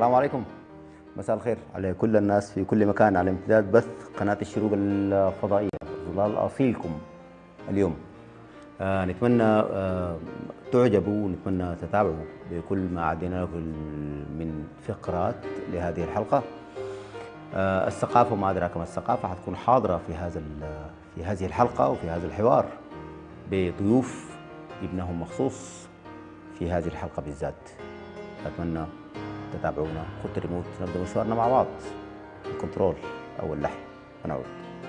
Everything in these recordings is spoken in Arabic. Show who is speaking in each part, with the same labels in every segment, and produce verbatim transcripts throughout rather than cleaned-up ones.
Speaker 1: السلام عليكم. مساء الخير على كل الناس في كل مكان على امتداد بث قناة الشروق الفضائية ظلال أصيلكم اليوم. آه نتمنى آه تعجبوا ونتمنى تتابعوا بكل ما عدينا لكم من فقرات لهذه الحلقة. آه الثقافة وما أدراك ما الثقافة حتكون حاضرة في هذا في هذه الحلقة وفي هذا الحوار بضيوف جبناهم مخصوص في هذه الحلقة بالذات. أتمنى تتابعونا. خذوا الريموت نبدأ مشوارنا مع بعض. الكنترول أو اللحن ونعود.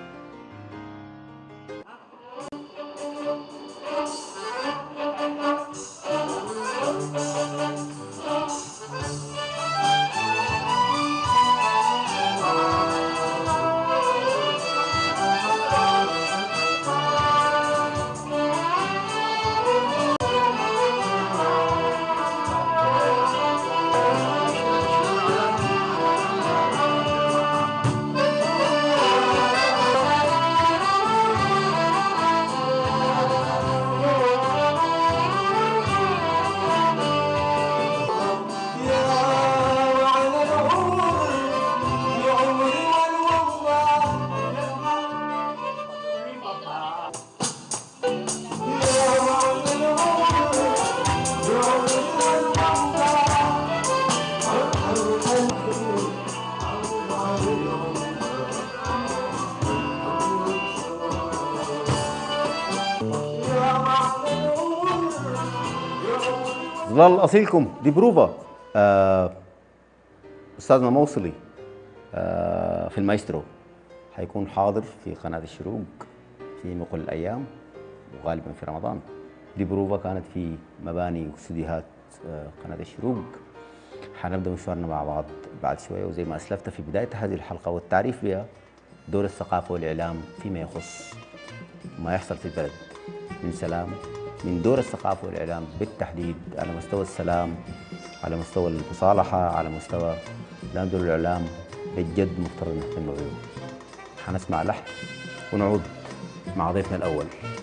Speaker 1: ظلال أصيلكم دي بروفا. آه أستاذنا موصلي آه في المايسترو حيكون حاضر في قناة الشروق في مقل الأيام وغالبا في رمضان. دي بروفا كانت في مباني واستديوهات آه قناة الشروق. حنبدأ مشوارنا مع بعض بعد شوية، وزي ما أسلفت في بداية هذه الحلقة والتعريف بها دور الثقافة والإعلام فيما يخص ما يحصل في البلد من سلام، من دور الثقافة والإعلام بالتحديد على مستوى السلام، على مستوى المصالحة، على مستوى دور الإعلام بالجد مفترض نهتم به. حنسمع لحن ونعود مع ضيفنا الأول.